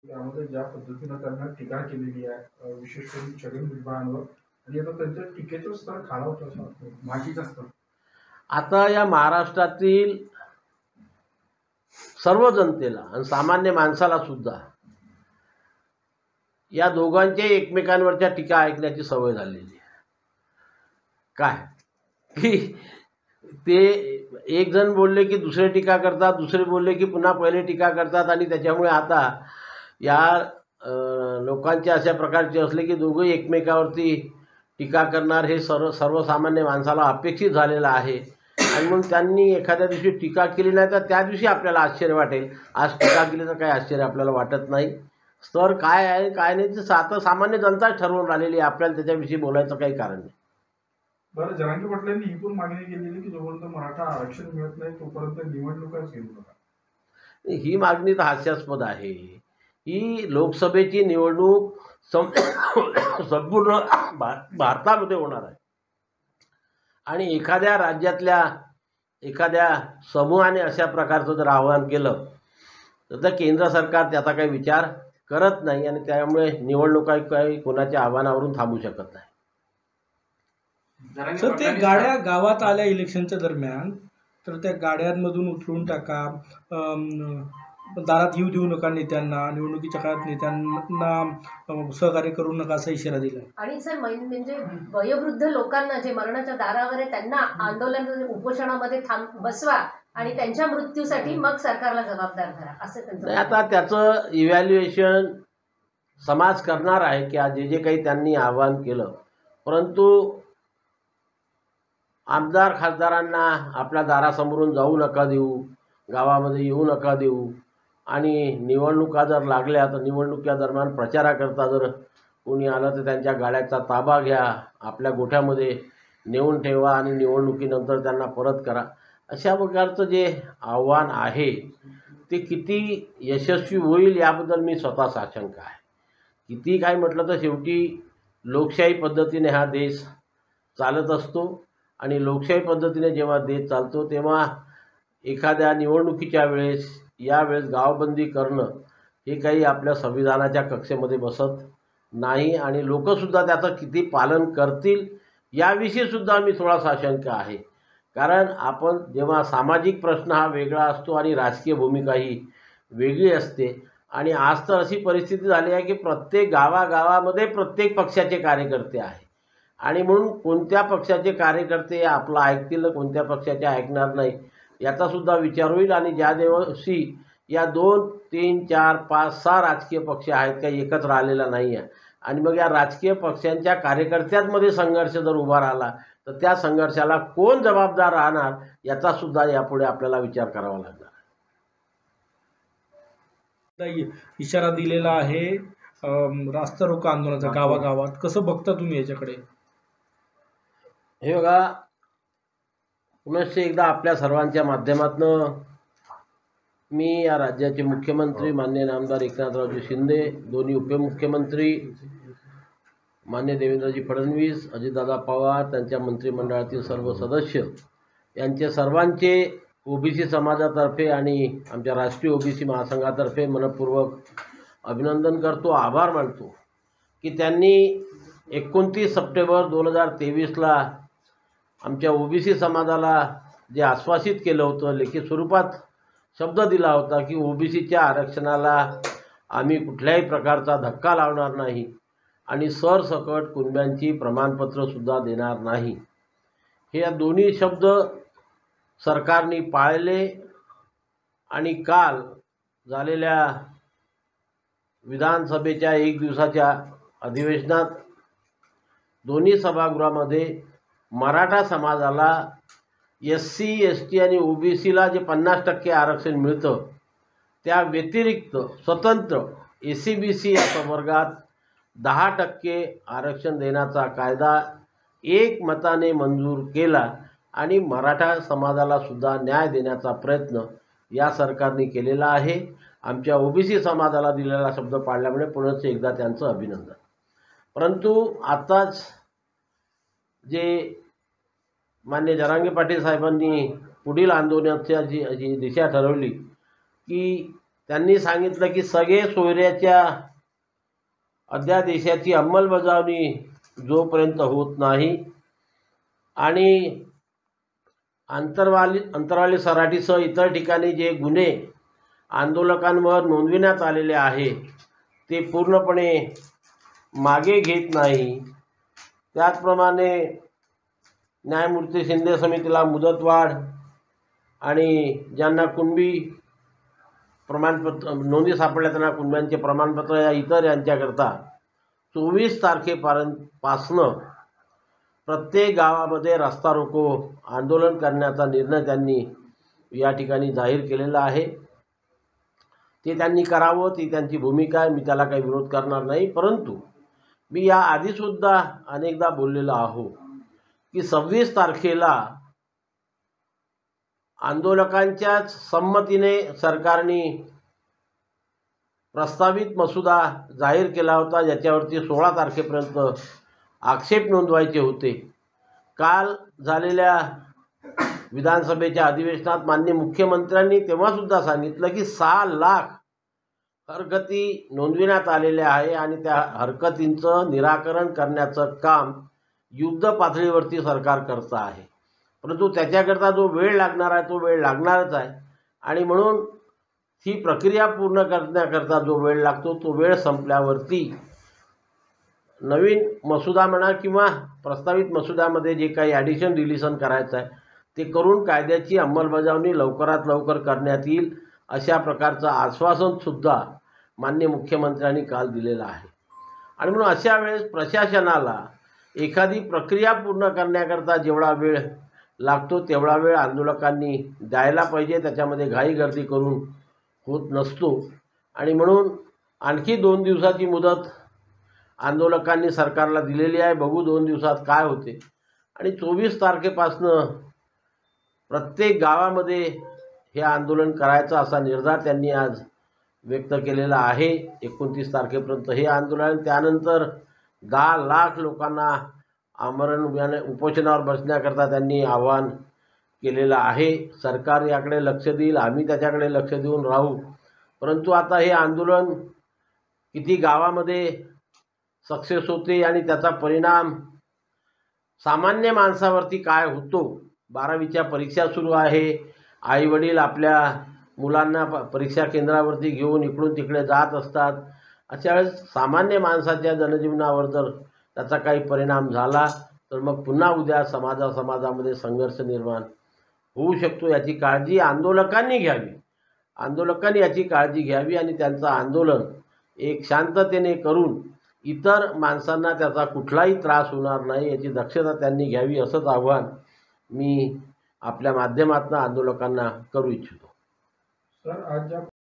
त्यामध्ये ज्या पद्धतीनं त्यांना टीका केलेली आहे, विशेष करून छगन भुजबळांवर, आणि आता त्यांच्या टीकेचं स्तर खालावतं असं वाटतं, मातीचं स्तर. आता या महाराष्ट्रातील सर्व जनतेला आणि सामान्य माणसाला सुद्धा या दोघांच्या एकमेकांवरच्या टीका ऐकण्याची सवय झालेली आहे. काय की ते एक जण बोलले की दुसरे टीका करतात, दुसरे बोलले की पुन्हा पहिले टीका करतात, आणि त्याच्यामुळे आता या लोकांचे अशा प्रकारचे असले की दोघंही एकमेकावरती टीका करणार हे सर्वसामान्य माणसाला अपेक्षित झालेलं आहे. आणि म्हणून त्यांनी एखाद्या दिवशी टीका केली नाही तर त्या दिवशी आपल्याला आश्चर्य वाटेल. आज टीका केली तर काही आश्चर्य आपल्याला वाटत नाही. स्तर काय आहे काय नाही ते आता सामान्य जनताच ठरवून राहिलेली आहे. आपल्याला त्याच्याविषयी बोलायचं काही कारण नाही. बरं, जरांगे पाटलांनी ही पण मागणी केलेली की जोपर्यंत मराठा आरक्षण मिळत नाही तोपर्यंत निवडणुकाच घेऊ नका. ही मागणी तर हास्यास्पद आहे. ही लोकसभेची निवडणूक संपूर्ण भारतामध्ये होणार आहे, आणि एखाद्या राज्यातल्या एखाद्या समूहाने अशा प्रकारचं जर आवाहन केलं तर केंद्र सरकार त्याचा काही विचार करत नाही, आणि त्यामुळे निवडणुका काही कोणाच्या आव्हानावरून थांबू शकत नाही. सर, ते गाड्या गावात आल्या इलेक्शनच्या दरम्यान, तर त्या गाड्यांमधून उतरून टाका, दारात येऊ देऊ नका नेत्यांना, निवडणुकीच्या काळात नेत्यांना सहकार्य करू नका असा इशारा दिला. आणि सर म्हणजे वयोवृद्ध लोकांना जे मरणाच्या दारावर आहे त्यांना आंदोलन उपोषणामध्ये बसवा आणि त्यांच्या मृत्यूसाठी मग सरकारला जबाबदार धरा असं त्यांचं. आता त्याचं इव्हॅल्युएशन समाज करणार आहे की जे काही त्यांनी आवाहन केलं, परंतु आमदार खासदारांना आपल्या दारासमोरून जाऊ नका देऊ, गावामध्ये येऊ नका देऊ, आणि निवडणुका जर लागल्या तर निवडणुकीच्या दरम्यान प्रचाराकरता जर कोणी आलं तर त्यांच्या गाड्याचा ताबा घ्या, आपल्या गोठ्यामध्ये नेऊन ठेवा आणि निवडणुकीनंतर त्यांना परत करा. अशा प्रकारचं जे आव्हान आहे ते किती यशस्वी होईल याबद्दल मी स्वतः साशंक आहे. किती काय म्हटलं तर शेवटी लोकशाही पद्धतीने हा देश चालत असतो, आणि लोकशाही पद्धतीने जेव्हा देश चालतो तेव्हा एखाद्या निवडणुकीच्या वेळेस यावेळेस गावबंदी करणं हे काही आपल्या संविधानाच्या कक्षेमध्ये बसत नाही, आणि लोकसुद्धा त्याचं किती पालन करतील याविषयीसुद्धा मी थोडा साशंक आहे. कारण आपण जेव्हा सामाजिक प्रश्न हा वेगळा असतो आणि राजकीय भूमिका ही वेगळी असते, आणि आज तर अशी परिस्थिती झाली आहे की प्रत्येक गावागावामध्ये प्रत्येक पक्षाचे कार्यकर्ते आहे, आणि म्हणून कोणत्या पक्षाचे कार्यकर्ते आपलं ऐकतील कोणत्या पक्षाचे ऐकणार नाही याचासुद्धा विचार होईल. आणि ज्या दिवशी या 2, 3, 4, 5, 6 राजकीय पक्ष आहेत काही एकत्र आलेला नाही आहे, आणि मग या राजकीय पक्षांच्या कार्यकर्त्यांमध्ये संघर्ष जर उभा राहिला तर त्या संघर्षाला कोण जबाबदार राहणार याचासुद्धा यापुढे आपल्याला विचार करावा लागणार. इशारा दिलेला आहे रास्ता रोको आंदोलनाचा गावागावात. कसं बघता तुम्ही याच्याकडे? हे बघा, पुनश्च एकदा आपल्या सर्वांच्या माध्यमातून मी या राज्याचे मुख्यमंत्री माननीय आमदार एकनाथरावजी शिंदे, दोन्ही उपमुख्यमंत्री माननीय देवेंद्रजी फडणवीस, अजितदादा पवार, त्यांच्या मंत्रिमंडळातील सर्व सदस्य यांचे सर्वांचे ओबीसी समाजातर्फे आणि आमच्या राष्ट्रीय ओबीसी महासंघातर्फे मनपूर्वक अभिनंदन करतो, आभार मानतो की त्यांनी 29 सप्टेंबर 2023ला आमच्या ओबीसी समाजाला जे आश्वासित केलं होतं, लेखी स्वरूपात शब्द दिला होता की ओबीसीच्या आरक्षणाला आम्ही कुठल्याही प्रकारचा धक्का लावणार नाही आणि सरसकट कुणब्यांची प्रमाणपत्रसुद्धा देणार नाही. हे दोन्ही शब्द सरकारने पाळले, आणि काल झालेल्या विधानसभेच्या 1 दिवसाच्या अधिवेशनात दोन्ही सभागृहामध्ये मराठा समाजाला SC, ST आणि OBCला जे 50% आरक्षण मिळतं त्या व्यतिरिक्त स्वतंत्र ACBC या प्रवर्गात 10% आरक्षण देण्याचा कायदा एकमताने मंजूर केला, आणि मराठा समाजाला सुद्धा न्याय देण्याचा प्रयत्न या सरकारने केलेला आहे. आमच्या OBC समाजाला दिलेला शब्द पाळल्यामुळे पुनश्च एकदा त्यांचं अभिनंदन. परंतु आताच जे माननीय जरांगे पाटील साहेबांनी पुढील आंदोलनाची जी दिशा ठरवली की त्यांनी सांगितलं की सगळे सोयऱ्याच्या अध्यादेशाची अंमलबजावणी जोपर्यंत होत नाही आणि अंतरवाली सराटीसह इतर ठिकाणी जे गुन्हे आंदोलकांवर नोंदविण्यात आलेले आहे ते पूर्णपणे मागे घेत नाही, त्याचप्रमाणे न्यायमूर्ती शिंदे समितीला मुदतवाढ आणि ज्यांना कुणबी प्रमाणपत्र नोंदी सापडल्या त्यांना कुणब्यांचे प्रमाणपत्र या इतर यांच्याकरता 24 तारखेपासून प्रत्येक गावामध्ये रस्ता रोको आंदोलन करण्याचा निर्णय त्यांनी या ठिकाणी जाहीर केलेला आहे. ते त्यांनी करावं, ती त्यांची भूमिका आहे, मी त्याला काही विरोध करणार नाही. परंतु मी या आधीसुद्धा अनेकदा बोललेलो आहो की 26 तारखेला आंदोलकांच्याच संमतीने सरकारने प्रस्तावित मसुदा जाहीर केला होता, ज्याच्यावरती 16 तारखेपर्यंत आक्षेप नोंदवायचे होते. काल झालेल्या विधानसभेच्या अधिवेशनात माननीय मुख्यमंत्र्यांनी तेव्हासुद्धा सांगितलं की 6 लाख हरकती नोंदविण्यात आलेल्या आहे आणि त्या हरकतींचं निराकरण करण्याचं काम युद्ध पातळीवरती सरकार करतं आहे. परंतु त्याच्याकरता जो वेळ लागणार आहे तो वेळ लागणारच आहे आणि म्हणून ही प्रक्रिया पूर्ण करण्याकरता जो वेळ लागतो तो वेळ संपल्यावरती नवीन मसुदा म्हणा किंवा प्रस्तावित मसुद्यामध्ये जे काही ॲडिशन डिलिशन करायचं आहे ते करून कायद्याची अंमलबजावणी लवकरात लवकर करण्यात येईल, अशा प्रकारचं आश्वासनसुद्धा माननीय मुख्यमंत्र्यांनी काल दिलेलं आहे. आणि म्हणून अशा वेळेस प्रशासनाला एखादी प्रक्रिया पूर्ण करण्याकरता जेवढा वेळ लागतो तेवढा वेळ आंदोलकांनी द्यायला पाहिजे. त्याच्यामध्ये घाईगर्दी करून होत नसतो आणि म्हणून आणखी 2 दिवसाची मुदत आंदोलकांनी सरकारला दिलेली आहे. बघू 2 दिवसात काय होते. आणि 24 तारखेपासनं प्रत्येक गावामध्ये हे आंदोलन करायचं असा निर्धार त्यांनी आज व्यक्त केलेला आहे. 29 तारखेपर्यंत हे आंदोलन, त्यानंतर 10 लाख लोकांना आमरण उपोषणावर बसण्याकरता त्यांनी आवाहन केलेलं आहे. सरकार याकडे लक्ष देईल, आम्ही त्याच्याकडे लक्ष देऊन राहू. परंतु आता हे आंदोलन किती गावामध्ये सक्सेस होते आणि त्याचा परिणाम सामान्य माणसावरती काय होतो. 12वीच्या परीक्षा सुरू आहे, आईवडील आपल्या मुलांना परीक्षा केंद्रावरती घेऊन इकडून तिकडे जात असतात. अशा वेळेस सामान्य माणसाच्या जनजीवनावर जर त्याचा काही परिणाम झाला तर मग पुन्हा उद्या समाजामध्ये संघर्ष निर्माण होऊ शकतो. याची काळजी आंदोलकांनी घ्यावी. आंदोलकांनी याची काळजी घ्यावी आणि त्यांचं आंदोलन एक शांततेने करून इतर माणसांना त्याचा कुठलाही त्रास होणार नाही याची दक्षता त्यांनी घ्यावी, असंच आव्हान मी आपल्या माध्यमातून आंदोलकांना करू इच्छितो. सर, आज ज्या